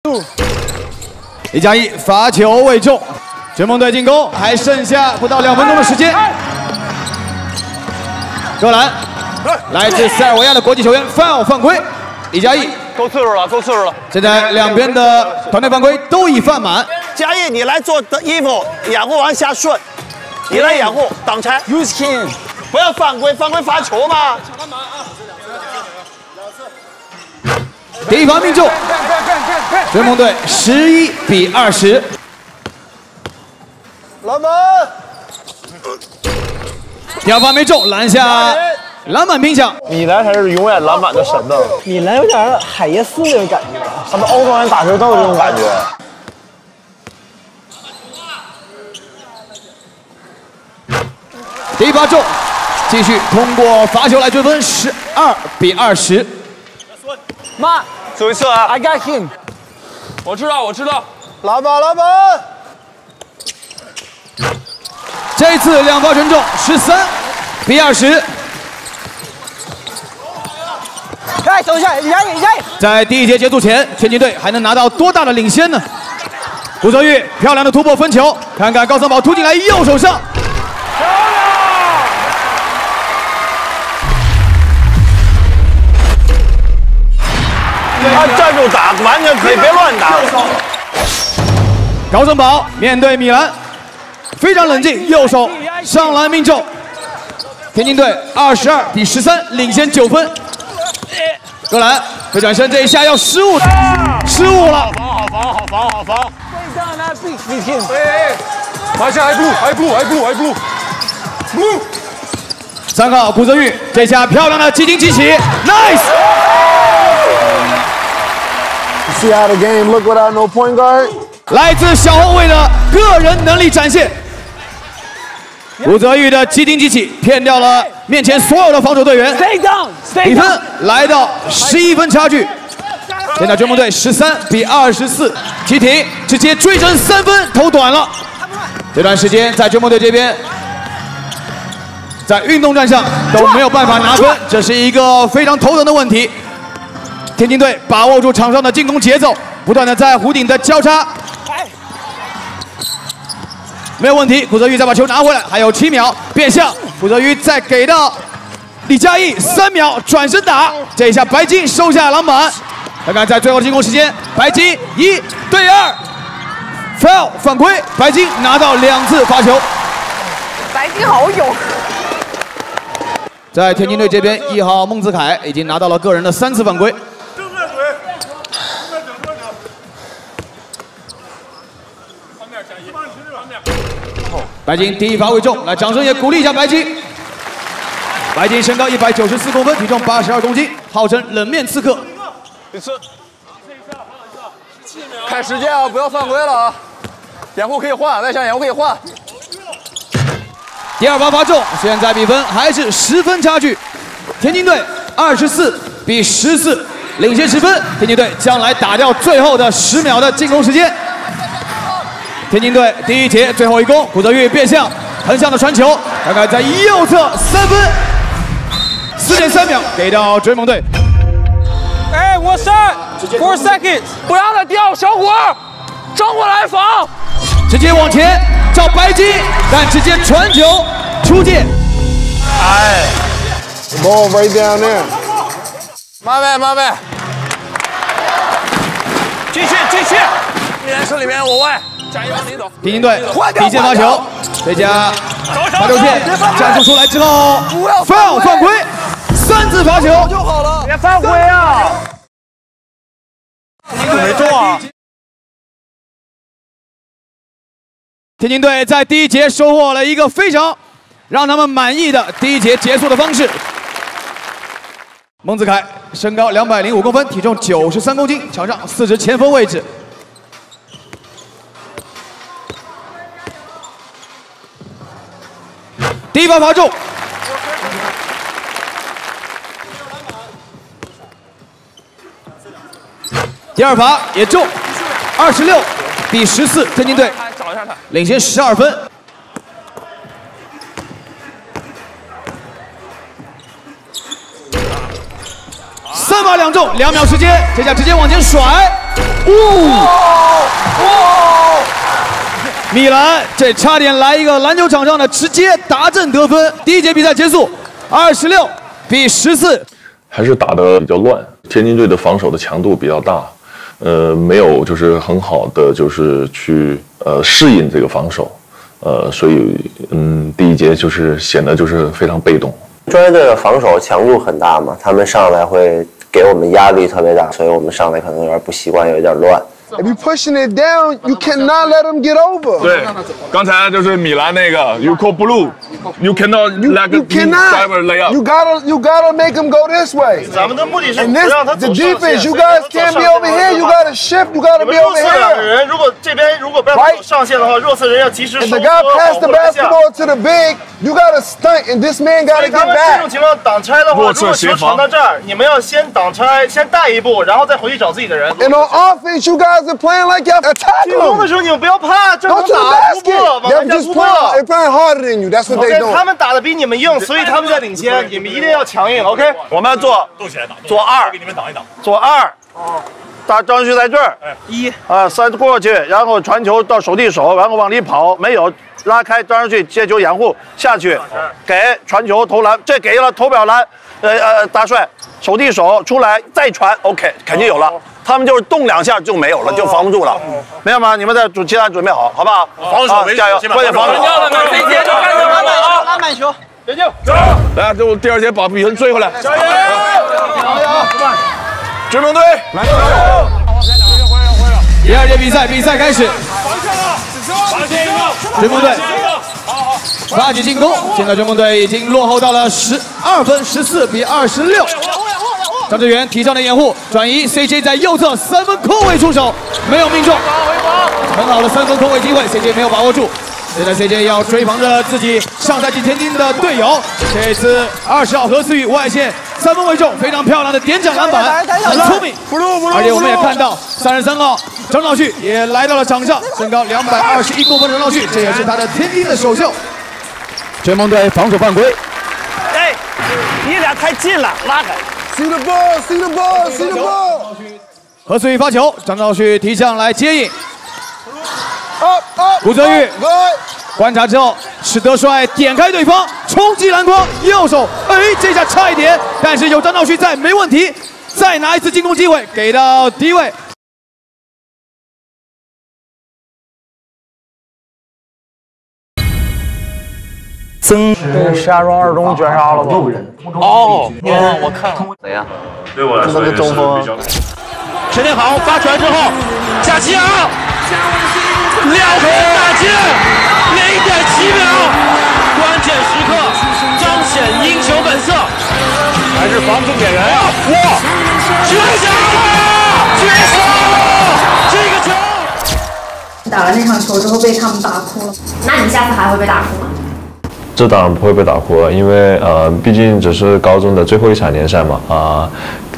1+1，罚球未中，追梦队进攻，还剩下不到2分钟的时间。戈兰，来自塞尔维亚的国际球员 foul 犯规，1+1， 够次数了，够次数了。 现在两边的团队犯规都已犯满。 嘉义，你来做衣服，掩护完下顺，你来掩护挡拆。Use him， 不要犯规，犯规罚球嘛。 第一罚命中，追梦队11比20。 篮板。 第二罚没中，篮下篮板拼抢。 米兰才是永远篮板的神呢。 米兰有点海耶斯那种感觉，他们欧洲人打球都有这种感觉。 第一罚中，继续通过罚球来追分，12比20。 妈， 最后一次啊 I got him。 我知道，我知道。 篮板，篮板。 这次2罚全中，13比20。 哎，等一下，压抑。 在第一节结束前，天津队还能拿到多大的领先呢？古泽玉漂亮的突破分球，看看高森堡突进来，右手上。 漂亮！ 他站住打，完全可以，别乱打。 高森堡面对米兰，非常冷静，右手上篮命中。天津队22比13领先9分。戈兰回转身，这一下要失误了。 好防！拿下 I blue。 3号古泽玉，这下漂亮的急停起起 ，nice！ See how the game look without no point guard？ 来自小后卫的个人能力展现。古泽玉的急停起起，骗掉了面前所有的防守队员。比分来到11分差距。现在追梦队13比24，急停直接追成3分，投短了。这段时间在追梦队这边，在运动战上都没有办法拿分，这是一个非常头疼的问题。天津队把握住场上的进攻节奏，不断的在弧顶的交叉。没有问题，古泽玉再把球拿回来，还有7秒变向，古泽玉再给到李佳毅3秒转身打，这一下白金收下篮板。看看在最后的进攻时间，白金1对2 ，foul 犯规，白金拿到2次罚球。 白金好勇。 在天津队这边，1号孟子凯已经拿到了个人的3次犯规。白金第一罚未中，来掌声也鼓励一下白金。白金身高194公分，体重82公斤，号称冷面刺客。 看时间啊，不要犯规了啊！掩护可以换，外向掩护可以换。 第二罚罚中，现在比分还是10分差距。天津队24比14，领先10分。天津队将来打掉最后的10秒的进攻时间。天津队第一节最后一攻，古泽玉变向横向的传球，看看在右侧3分，4.3秒给到追梦队。 哎，我上 4 seconds， 不让他掉，小伙，正过来防， 直接往前找白金，但直接传球出界。 哎 Ball right down there。 慢呗，继续，米兰手里面我外。加油，往里走！ 天津队第一线发球，这家罚球线战术出来之后 ，foul 犯规，3次罚球就好了， 别犯规啊！没中啊！ 天津队在第一节收获了一个非常让他们满意的第一节结束的方式。孟子凯身高205公分，体重93公斤，场上4支前锋位置。第一罚罚中，第二罚也中，26比14，天津队领先12分。3罚2中，2秒时间，这下直接往前甩， 米兰这差点来一个篮球场上的直接达阵得分。第一节比赛结束，26-14。 还是打得比较乱，天津队的防守的强度比较大，没有就是很好的就是去适应这个防守，所以第一节就是显得就是非常被动。 专业队的防守强度很大嘛，他们上来会给我们压力特别大，所以我们上来可能有点不习惯，有点乱。 If you pushing it down, you cannot let them get over. 对，刚才就是米兰那个 ，you call blue, you cannot let the driver lay up. You gotta make them go this way. 咱们的目的是 And 不 this 让他走 the 上线 defense. You guys can't be over here. You gotta shift. You gotta 你 be 们弱 over 侧两个 here. 人，如果不让他走上线的话，弱侧人要及时 If 收 the 缩 guy 保 pass the 护篮下。 basketball to the big, you gotta stunt, and this man 所 gotta 以他 get 们这种 back. 情况挡拆的话，如果球传到这儿，你们要先挡拆，先带一步，然后再回去找自己的人。 And on offense, you guys are playing like y'all attack 进攻的 them. 时候你们不要怕，正 Go 常 to the 打，突破， basket. 往 They're 人家 just 突破。 playing. They're playing harder than you. That's what they OK， doing. 他们打的比你们硬，所以他们在领先，你们一定要强硬。OK， 我们要做二，给你们挡一挡，做二。打张旭在这儿，3过去，然后传球到手递手，然后往里跑，没有拉开张旭接球掩护下去，给传球投篮，这给了投表篮，大帅手递手出来再传 ，OK， 肯定有了。他们就是动2下就没有了，就防不住了，明白吗？你们在其他准备好，好不好？防守加油，关键防守。 篮板球， 别进，来，就第2节把比分追回来，加油！追梦队，来！ 第2节比赛开始，追梦队发起进攻，现在追梦队已经落后到了12分，14-26。张志远提上的掩护转移 ，CJ 在右侧3分空位出手，没有命中，很好的3分空位机会 ，CJ 没有把握住。现在 CJ 要追防着自己上赛季天津的队友，这次20号何思雨外线3分为中，非常漂亮的点脚篮板，很聪明。而且我们也看到33号张兆旭也来到了场上，身高221公分的张兆旭，这也是他的天津的首秀。追梦队防守犯规。 哎，你俩太近了，拉开。 See the ball. See the ball. See the ball. 何思雨发球，张兆旭提上来接应。 Up. 吴泽玉 Good. 观察之后，是德帅点开对方，冲击篮筐，右手，这下差一点，但是有张兆旭在，没问题。再拿一次进攻机会，给到低位。 这个石家庄二中绝杀了吧？哦，我看了。 谁呀？ 对我来说也是比较。 陈天豪发传之后，贾吉尔2分打进，0.7秒，关键时刻彰显英雄本色，还是防重点人啊！哇，绝杀了！绝杀了！这个球。 打了那场球之后被他们打哭了，那你下次还会被打哭吗？ 这当然不会被打哭了，因为毕竟只是高中的最后一场联赛嘛，